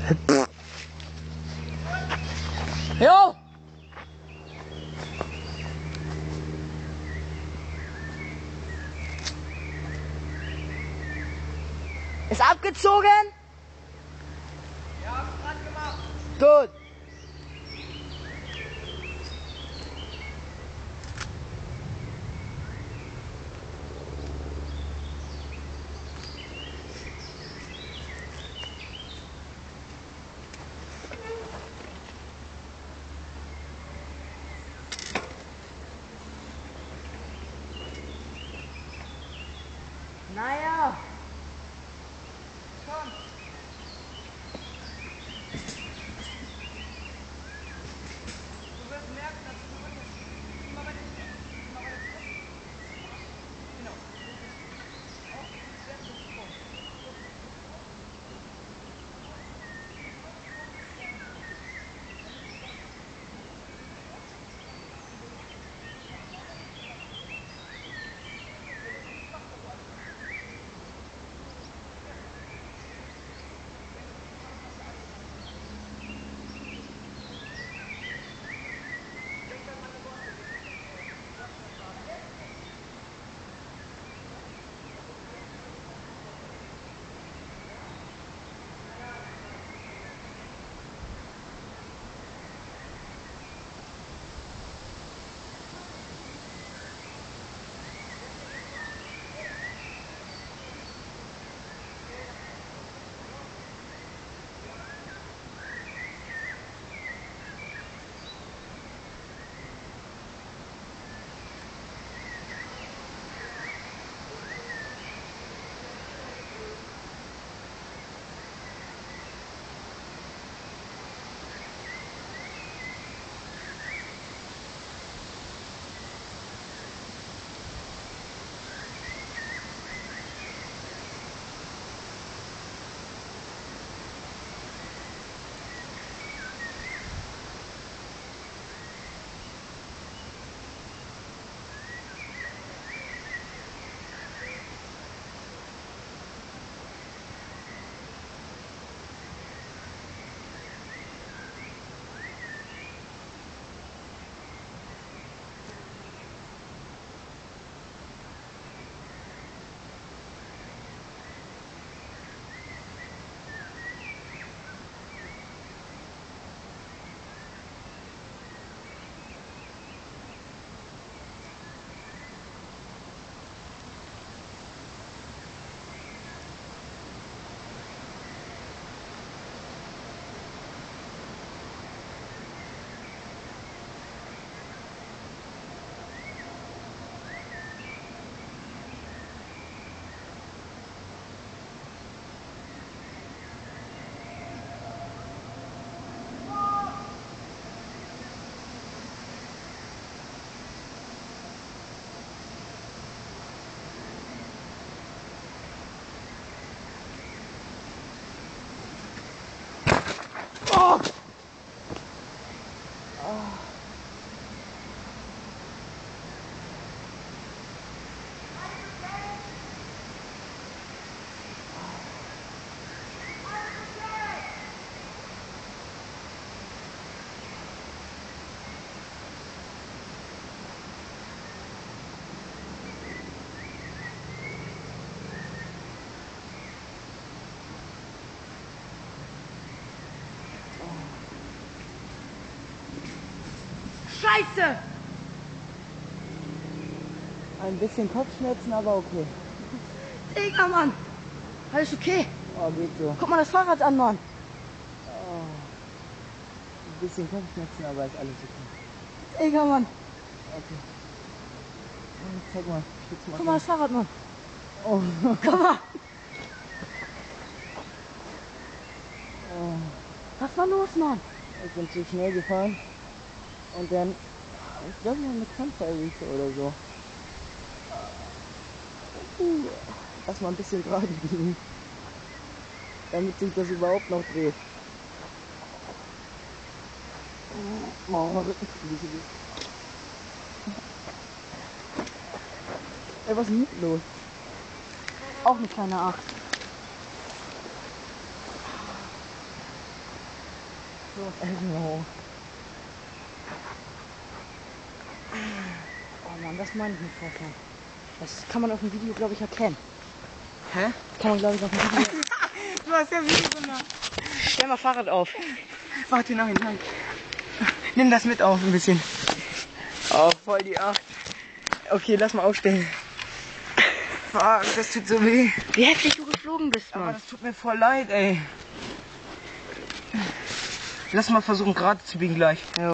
Jo! Ist abgezogen? Ja, hab's grad gemacht. Gut. Naja. Komm. Du wirst merken, dass du immer weiter zurück. Genau. Auch sehr gut vor. Oh! Scheiße! Ein bisschen Kopfschmerzen, aber okay. Digga, Mann! Alles okay? Oh, geht so. Guck mal das Fahrrad an, Mann! Oh. Ein bisschen Kopfschmerzen, aber ist alles okay. Digga, Mann! Okay. Zeig mal. Guck mal das Fahrrad, Mann! Oh. Guck mal! Oh. Was war los, Mann? Ich bin zu schnell gefahren. Und dann, ich glaube noch eine Krampferwiese oder so. Erstmal ein bisschen gerade biegen, damit sich das überhaupt noch dreht. Oh, ey, was ist denn hier los? Auch eine kleine 8. los. Genau. Oh Mann, das meine ich nicht vorstellen. Das kann man auf dem Video, glaube ich, erkennen. Hä? Das kann man, glaube ich, auf dem Video. Du hast ja Video gemacht. Stell mal Fahrrad auf. Warte, nein. Nimm das mit auf ein bisschen. Oh, voll die 8. Okay, lass mal aufstellen. Fuck, das tut so weh. Wie heftig du geflogen bist, Aber Mann. das tut mir voll leid, ey. Lass mal versuchen, gerade zu biegen gleich. Ja.